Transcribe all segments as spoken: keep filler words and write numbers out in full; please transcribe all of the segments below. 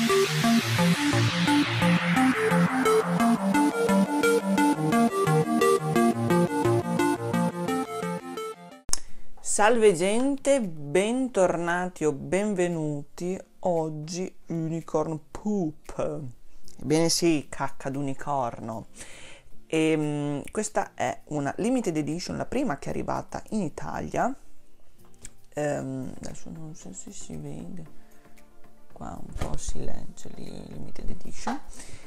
Salve gente, bentornati o benvenuti. Oggi Unicorn Poop. Ebbene sì, cacca d'unicorno. E, um, questa è una limited edition, la prima che è arrivata in Italia. Um, adesso non so se si vede. Qua un po' silenzio, limited edition.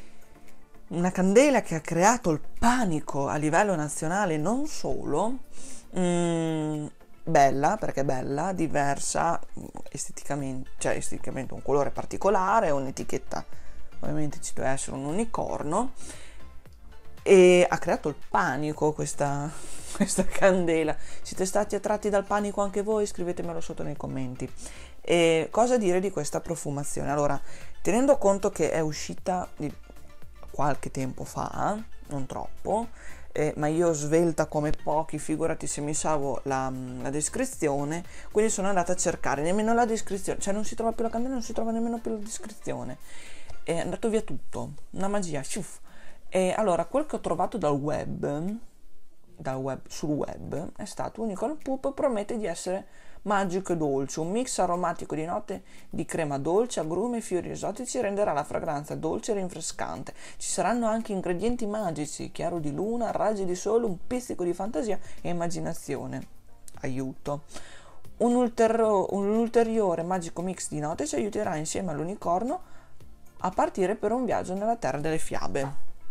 Una candela che ha creato il panico a livello nazionale, non solo. Mm, bella, perché è bella, diversa esteticamente, cioè esteticamente un colore particolare, un'etichetta, ovviamente ci deve essere un unicorno, e ha creato il panico questa, questa candela. Siete stati attratti dal panico anche voi? Scrivetemelo sotto nei commenti. E cosa dire di questa profumazione? Allora, tenendo conto che è uscita di qualche tempo fa, non troppo, Eh, ma io svelta come pochi, figurati se mi salvo la, la descrizione, quindi sono andata a cercare, nemmeno la descrizione, cioè non si trova più la candela, non si trova nemmeno più la descrizione, è andato via tutto, una magia, ciuff. E allora quel che ho trovato dal web, dal web sul web è stato Unicorn Poop, promette di essere magico e dolce, un mix aromatico di note di crema dolce, agrume e fiori esotici renderà la fragranza dolce e rinfrescante. Ci saranno anche ingredienti magici, chiaro di luna, raggi di sole, un pizzico di fantasia e immaginazione. Aiuto. Un, ultero, un ulteriore magico mix di note ci aiuterà insieme all'unicorno a partire per un viaggio nella terra delle fiabe.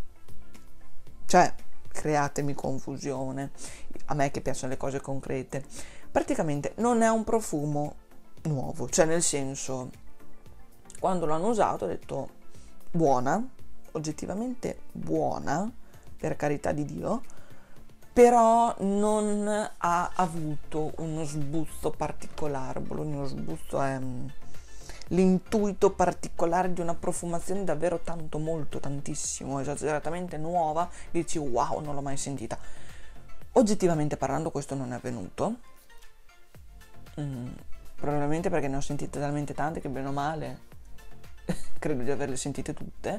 Cioè, createmi confusione, a me che piacciono le cose concrete. Praticamente non è un profumo nuovo, cioè nel senso, quando l'hanno usato ho detto buona, oggettivamente buona, per carità di Dio, però non ha avuto uno sbuzzo particolare. Uno sbuzzo è l'intuito particolare di una profumazione davvero tanto, molto, tantissimo, esageratamente nuova, dici wow, non l'ho mai sentita. Oggettivamente parlando questo non è avvenuto. Mm, probabilmente perché ne ho sentite talmente tante che bene o male credo di averle sentite tutte,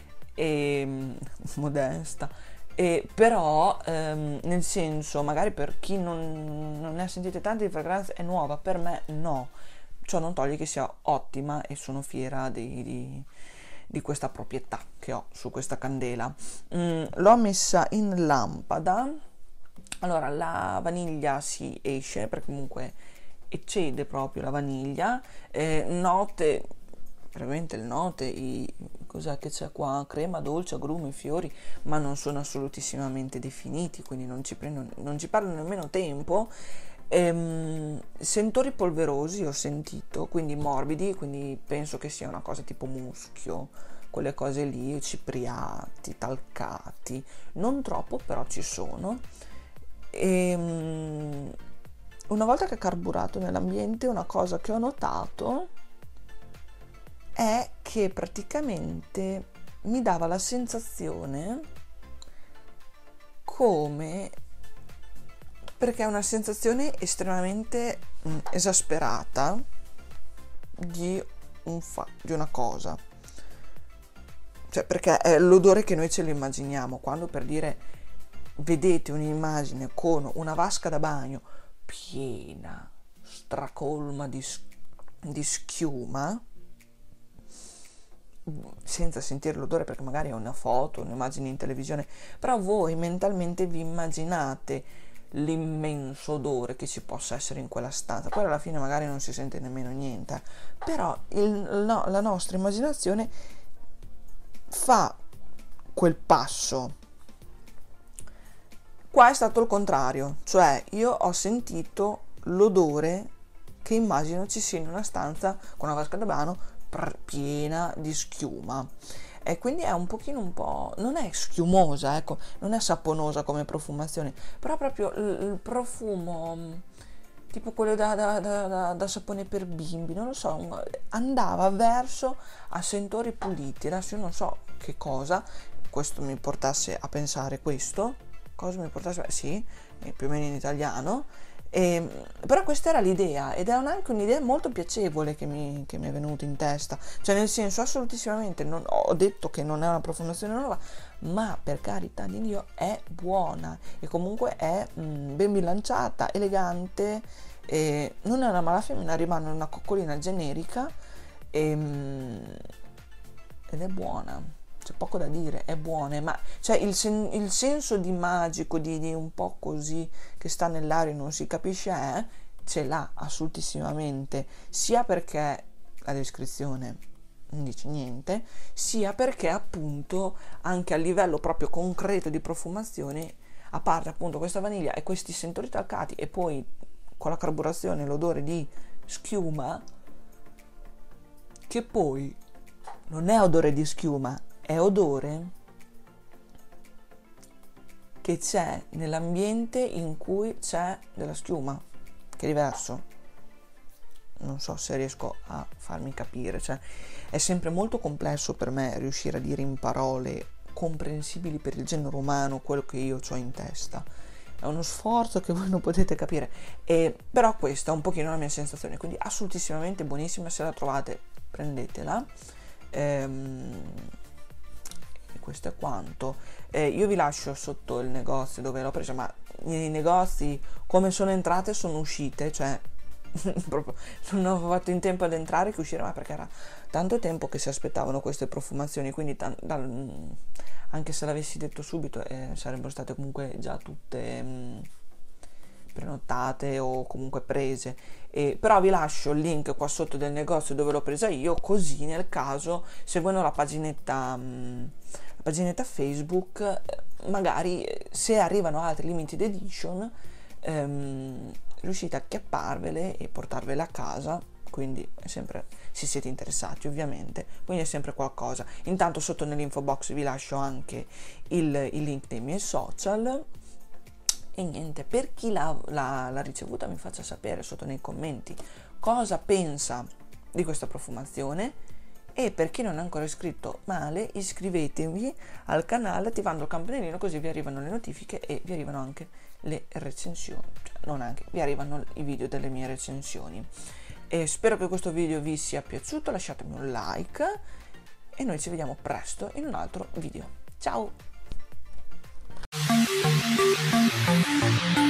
e modesta, e però ehm, nel senso, magari per chi non, non ne ha sentite tante di fragranze è nuova, per me no, ciò non toglie che sia ottima e sono fiera di, di, di questa proprietà che ho su questa candela. Mm, l'ho messa in lampada. Allora, la vaniglia si esce perché comunque eccede proprio la vaniglia, eh, note, veramente le note, i, cos'è che c'è qua? Crema dolce, agrumi, fiori, ma non sono assolutissimamente definiti, quindi non ci, prendo, non ci parlo nemmeno tempo. Ehm, sentori polverosi ho sentito, quindi morbidi, quindi penso che sia una cosa tipo muschio, quelle cose lì, cipriati, talcati, non troppo, però ci sono. E una volta che è carburato nell'ambiente, una cosa che ho notato è che praticamente mi dava la sensazione come, perché è una sensazione estremamente mh, esasperata di, un fa- di una cosa, cioè perché è l'odore che noi ce lo immaginiamo quando, per dire, vedete un'immagine con una vasca da bagno piena, stracolma di, di schiuma, senza sentire l'odore perché magari è una foto, un'immagine in televisione, però voi mentalmente vi immaginate l'immenso odore che ci possa essere in quella stanza. Poi alla fine magari non si sente nemmeno niente, però il, no, la nostra immaginazione fa quel passo. Qua è stato il contrario, cioè io ho sentito l'odore che immagino ci sia in una stanza con una vasca da bagno piena di schiuma, e quindi è un pochino un po', non è schiumosa, ecco, non è saponosa come profumazione, però proprio il, il profumo tipo quello da, da, da, da, da sapone per bimbi, non lo so, andava verso a sentori puliti. Adesso io non so che cosa questo mi portasse a pensare questo, cosa mi portasse, sì, più o meno in italiano, E, però questa era l'idea ed è anche un'idea molto piacevole che mi, che mi è venuta in testa, cioè nel senso assolutissimamente non, ho detto che non è una profumazione nuova, ma per carità di Dio è buona e comunque è mh, ben bilanciata, elegante, e non è una mala femmina, rimane una coccolina generica e, mh, ed è buona. C'è poco da dire, è buona, ma cioè il, sen- il senso di magico, di, di un po' così che sta nell'aria e non si capisce è, ce l'ha assolutissimamente, sia perché la descrizione non dice niente, sia perché appunto anche a livello proprio concreto di profumazione, a parte appunto questa vaniglia e questi sentori talcati e poi con la carburazione l'odore di schiuma, che poi non è odore di schiuma, è odore che c'è nell'ambiente in cui c'è della schiuma, che è diverso. Non so se riesco a farmi capire, cioè è sempre molto complesso per me riuscire a dire in parole comprensibili per il genere umano quello che io ho in testa. È uno sforzo che voi non potete capire, e, però questa è un pochino la mia sensazione, quindi assolutissimamente buonissima, se la trovate prendetela. Ehm, questo è quanto. Eh, io vi lascio sotto il negozio dove l'ho presa, ma i negozi come sono entrate sono uscite, cioè proprio non ho fatto in tempo ad entrare che uscire, ma perché era tanto tempo che si aspettavano queste profumazioni, quindi t- dal, anche se l'avessi detto subito eh, sarebbero state comunque già tutte mh, prenotate o comunque prese. E, però vi lascio il link qua sotto del negozio dove l'ho presa io, così nel caso, seguendo la paginetta mh, la paginetta Facebook, magari se arrivano altri limited edition ehm, riuscite a acchiapparvele e portarvele a casa, quindi è sempre, se siete interessati ovviamente, quindi è sempre qualcosa. Intanto sotto nell'info box vi lascio anche il, il link dei miei social. E niente, per chi l'ha, l'ha, l'ha ricevuta mi faccia sapere sotto nei commenti cosa pensa di questa profumazione, e per chi non è ancora iscritto male, iscrivetevi al canale attivando il campanellino, così vi arrivano le notifiche e vi arrivano anche le recensioni, cioè non anche, vi arrivano i video delle mie recensioni. E spero che questo video vi sia piaciuto, lasciatemi un like e noi ci vediamo presto in un altro video. Ciao!